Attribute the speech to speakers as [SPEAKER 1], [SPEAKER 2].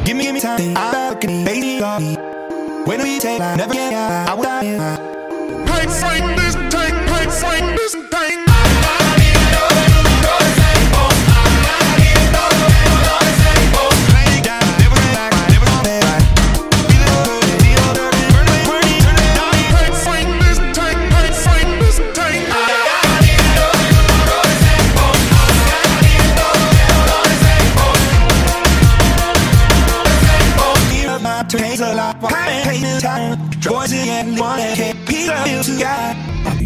[SPEAKER 1] Give me time, I'm looking baby on me. When we take, I never get out. I will die. Fight this tank, fight this tank. Today's a lot, I ain't paying time. Boys again, one that can't be the to God.